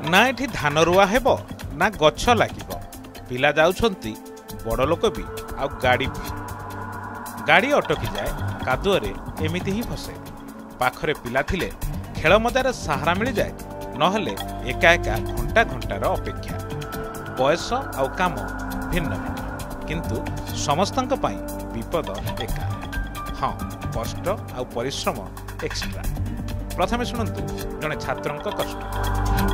ना एठी धान रुआ हेबो ना गछ लागिबो। पिला जाउछंती बड़ लोक भी आ गाड़ी भी। गाड़ी अटकी जाए कादुअरे एमिति ही फसे। पाखरे पिला थिले खेल मजार सहारा मिल जाए, नहले एका एका घंटा घंटार अपेक्षा। बयस आ काम भिन्न भिन्न किंतु समस्तंक पई विपद एका। हाँ, कष्ट आ परिश्रम एक्स्ट्रा। प्रथमे शुणु जड़े छात्र कष्ट।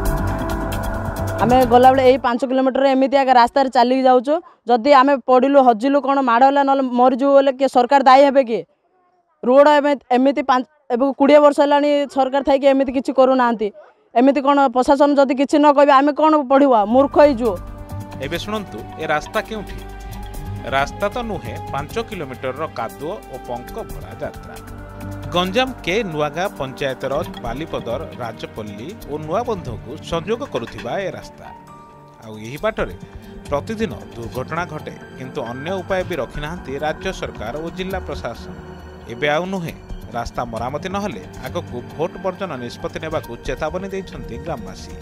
आम गला बेले यही 5 किलोमीटर एमती आगे रास्ता चलिक जाऊँ। जदि आम पड़ू हजिलु कौन माड़ला ना मरीजु बोले किए सरकार दायी हे कि रोड एमती 20 वर्ष है सरकार थी एमती किसी करूना एमती कौन प्रशासन जदि किसी न कहे आम कौन पढ़ा मूर्ख हो। एबे शुणु ए रास्ता क्योंठी? रास्ता तो नुहे 5 किलोमीटर कादुओ और पंक भरा यात्रा। गंजाम के नुआगाँ पंचायतर बालीपदर राजपल्ली और नुआबंध को संयोग करुथिबा ए रास्ता। आही बाटरे प्रतिदिन दुर्घटना घटे, किंतु अन्य उपाय भी रखी नाहांती राज्य सरकार और जिला प्रशासन। एबे आउ नुहे रास्ता मरामती नहले आगकू भोट वर्जन निष्पत्ति नेबाकू चेतावनी दैछंती ग्रामवासी।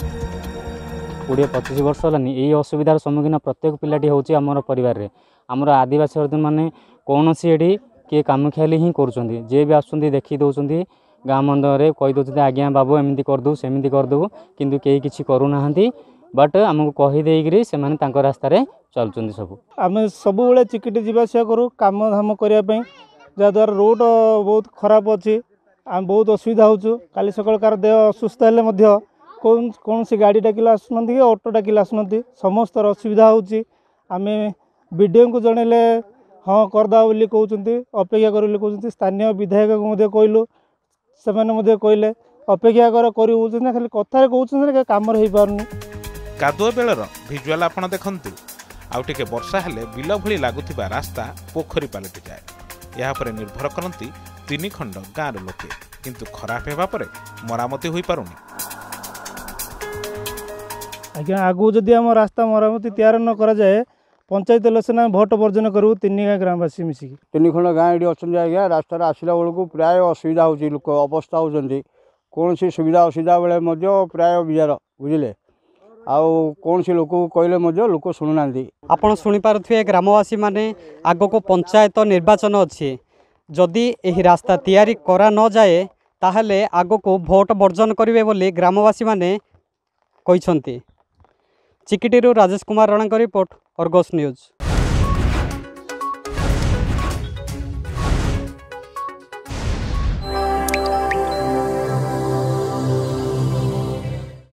20-25 वर्ष होलानी यही असुविधार सम्मुखीन प्रत्येक पिलाटी होची आमर परिवार रे। आमर आदिवासी वर्धन माने कौनसी एठी किए काम खेली ही करुँच जे भी आसुँच देखी दौरान गाँ मंदरे कही दौरान आज्ञा बाबू एमती करदे सेमती करदेबू, किंतु कई किसी करूना। बट आमको कहीदेकरी से रास्तार चलुँच। सब आम सब चिकिटी जावासिया करूँ कम धाम करने जहाद्वारा रोड बहुत खराब अच्छी। आम बहुत असुविधा हो। काली सकाल कार देह असुस्थ हेल्ले कौन सी गाड़ी डाकिले आसुना कि ऑटो डाकिले आसुना, समस्त असुविधा होमें विडीओ को जनइले हाँ करदा बोली कहते अपेक्षा कर। स्थानीय विधायक को कहलु से कहले अपेक्षा कर खाली कथार कहते कम हो पारनी। कादुओ बेलर भिजुआल आपण देखंतु। आउ टिके वर्षा हेले बिल भली लागुथिबा रास्ता पोखरी पलटि जाए। या पर निर्भर करती 3 खंड गाँव लोके, किंतु खराब हेबा परे मरामती होई पारुनी। आज्ञा आगु जदि आम रास्ता मरामती तैयार न करा जाए पंचायत इलेक्शन भोट वर्जन करूँ 3 गाँ ग्रामवासी मिसिकी। 3 खंड गाँव ये अच्छा आज्ञा रास्तार आसला बेलू प्राय असुविधा हो लोक अवस्था होती कौन सी सुविधा असुविधा बेले प्राय विजार बुझे आउ कौन सी लोक कहले लोक शुणुना। आपड़ शुणिपे ग्रामवासी माने आग को पंचायत निर्वाचन अच्छे, जदि यही रास्ता तैयारी करा न जाए ताहले आग को भोट वर्जन करेंगे बोली ग्रामवासी माने कहते। चिकिटीरू Rajesh Kumar Rana report, Argus news.